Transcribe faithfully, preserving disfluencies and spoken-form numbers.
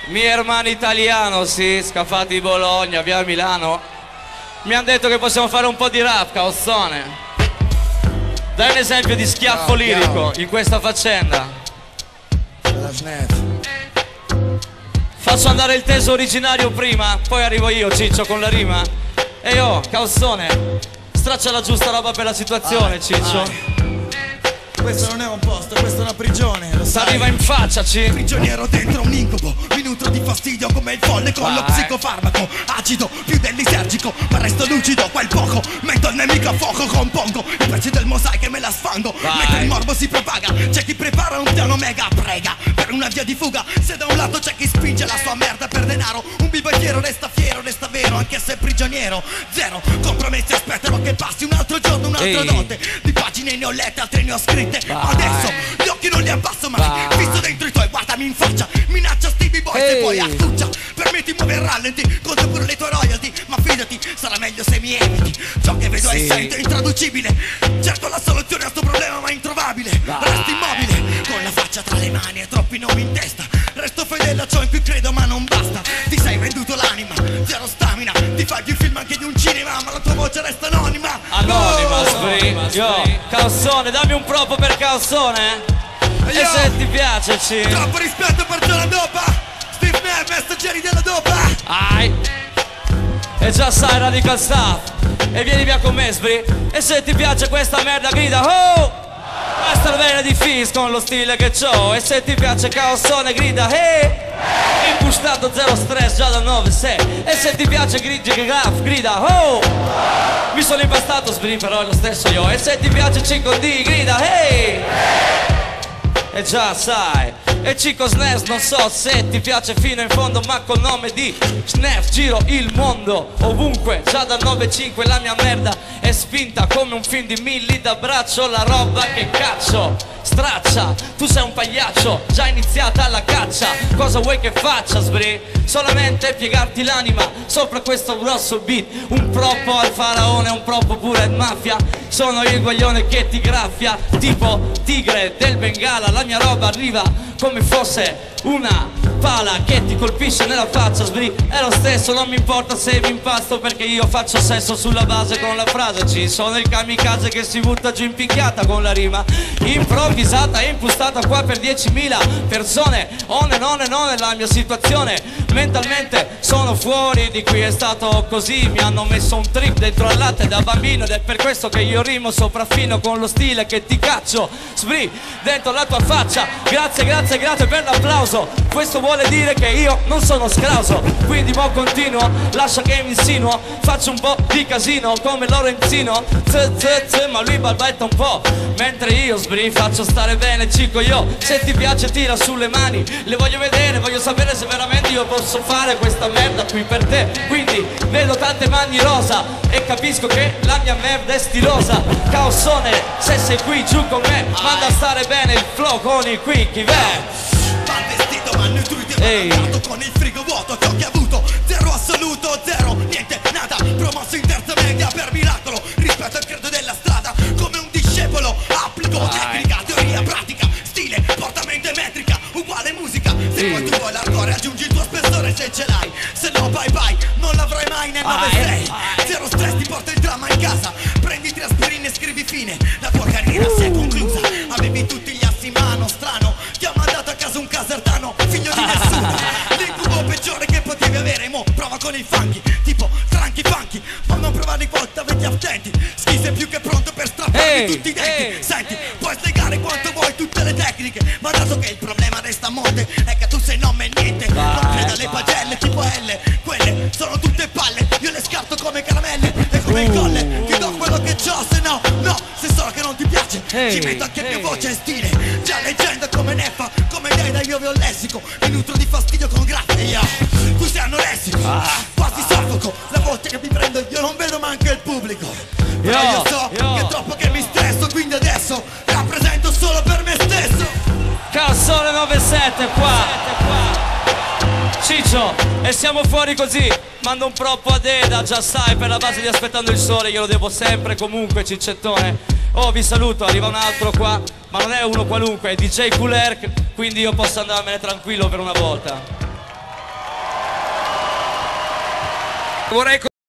Mi hermano italiano, sì, scaffati di Bologna, via Milano. Mi hanno detto che possiamo fare un po' di rap, Caussone. Dai un esempio di schiaffo lirico in questa faccenda. Faccio andare il teso originario prima, poi arrivo io, Ciccio, con la rima. E io, Caussone, straccia la giusta roba per la situazione, Ciccio. Questo non è un posto, questa è una prigione, lo sai. Arriva in faccia, ci. Prigioniero dentro un incubo, mi nutro di fastidio come il folle con Vai. lo psicofarmaco. Acido, più dell'isergico, ma resto lucido, quel poco. Metto il nemico a fuoco, compongo i pezzi del mosaico e me la sfango. Vai. Mentre il morbo si propaga, c'è chi prepara un piano mega, prega per una via di fuga. Se da un lato c'è chi spinge la sua merda per denaro, un bibanchiero resta fiero, resta vero, anche se prigioniero. Zero compromessi, aspettano che passi un altro giorno, un'altra Ehi. notte. Di pagine ne ho lette, altre ne ho scritte. Ma adesso gli occhi non li abbasso mai. Vai. Fisso dentro i tuoi, guardami in faccia. Minaccia Stevie Boy Ehi. se poi accuccia. Per me ti muove il rallenti, conto pure le tue royalty. Ma fidati, sarà meglio se mi eviti. Ciò che vedo Sì. e sento è intraducibile. Cerco la soluzione a sto problema ma introvabile. Vai. Resto immobile, con la faccia tra le mani e troppi nomi in testa. Resto fedele a ciò in cui credo ma non basta. Ti sei venduto l'anima, zero stamina. Ti fai più film anche di un cinema, ma la tua voce resta anonima. Anonima, Oh! Sbri. Io, Caussone, dammi un propo per Caussone. E Io. se ti piace, ci. Troppo rispetto per Giorno Dopa. Steve Nair, messaggeri della dopa. Ai. E già sai, Radical Stuff. E vieni via con me, Sbri. E se ti piace questa merda, grida oh! Basta bene di Fizz con lo stile che c'ho. E se ti piace Caussone, grida hey! Imbustato zero stress già da nove sei. E se ti piace Grigi Graf, grida oh! Mi sono impastato, Sbri, però è lo stesso io. E se ti piace cinque D, grida hey! E già sai, e Cico Sners non so se ti piace fino in fondo, ma col nome di Sners giro il mondo, ovunque, già dal nove cinque la mia merda è spinta come un film di Milli d'abbraccio, la roba che caccio, straccia, tu sei un pagliaccio, già iniziata la caccia, cosa vuoi che faccia, Sbri? Solamente piegarti l'anima sopra questo grosso beat, un propo al faraone, un propo pure al mafia, sono il guaglione che ti graffia, tipo tigre del Bengala, la mia roba arriva come fosse una pala che ti colpisce nella faccia, Sbri, è lo stesso, non mi importa se mi impasto perché io faccio sesso sulla base con la frase, ci sono il kamikaze che si butta giù in picchiata con la rima, improvvisata e impostata qua per diecimila persone, on and on and on è la mia situazione, mentalmente sono fuori di qui, è stato così, mi hanno messo un trip dentro al latte da bambino ed è per questo che io rimo sopraffino con lo stile che ti caccio, Sbri, dentro la tua faccia, grazie, grazie, grazie per l'applauso. Questo vuole dire che io non sono scrauso, quindi mo continuo, lascia che mi insinuo, faccio un po' di casino come Lorenzino, z z z, ma lui balbetta un po', mentre io, Sbri, faccio stare bene, Cico, io, se ti piace tira sulle mani, le voglio vedere, voglio sapere se veramente io posso fare questa merda qui per te, quindi vedo tante mani rosa e capisco che la mia merda è stilosa, Caussone, se sei qui giù con me, manda a stare bene il flow con il qui, chi v'è? Mal vestito ma nutrito e mandato con il frigo vuoto. Ciò che ha avuto, zero assoluto, zero, niente, nada. Promosso in terza media per miracolo, rispetto al credo della strada. Come un discepolo, applico tecnica, teoria, pratica, stile, portamento e metrica, uguale musica. Se poi tu vuoi l'ardore aggiungi il tuo spessore se ce l'hai. Se no bye bye, non l'avrai mai nel nove sei. Zero stress ti porta il dramma in casa. Prendi tre aspirine e scrivi fine. La tua carriera si è conclusa. Avevi tutti gli assi in mano, strano. Ti ha mandato a casa un caserdano, figlio di nessuno. L'incubo peggiore che potevi avere, mo prova con i funky, tipo tranchi funky, ma non provare quanta vedi attenti. Schifo è più che pronto per strapparti Ehi, tutti i denti. ehi. Senti, puoi spiegare quanto vuoi tutte le tecniche, ma dato che il problema resta a monte, è che tu sei nome e niente. Vai, non creda alle vai. pagelle tipo L, quelle sono tutte palle, io le scarto come caramelle. E come il colle, ti do quello che c'ho, se no, no, se so che non ti piace, Ehi, ci metto anche ehi. più voce e stile. Già leggenda come Neffa, come dai dai io vi ho lessico, mi nutro di fastidio con grazie, io. Tu sei anoressico, quasi soffoco, la voce che mi prendo io non vedo manco il pubblico. Però Yo, io so yo. che è troppo che mi stresso, quindi adesso rappresento solo per me stesso. Caussone nove sette qua, Ciccio, e siamo fuori così, mando un proppo ad Eda, già sai, per la base di Aspettando il Sole, glielo devo sempre comunque, Ciccettone. Oh, vi saluto, arriva un altro qua, ma non è uno qualunque, è D J Cooler, quindi io posso andarmene tranquillo per una volta. Vorrei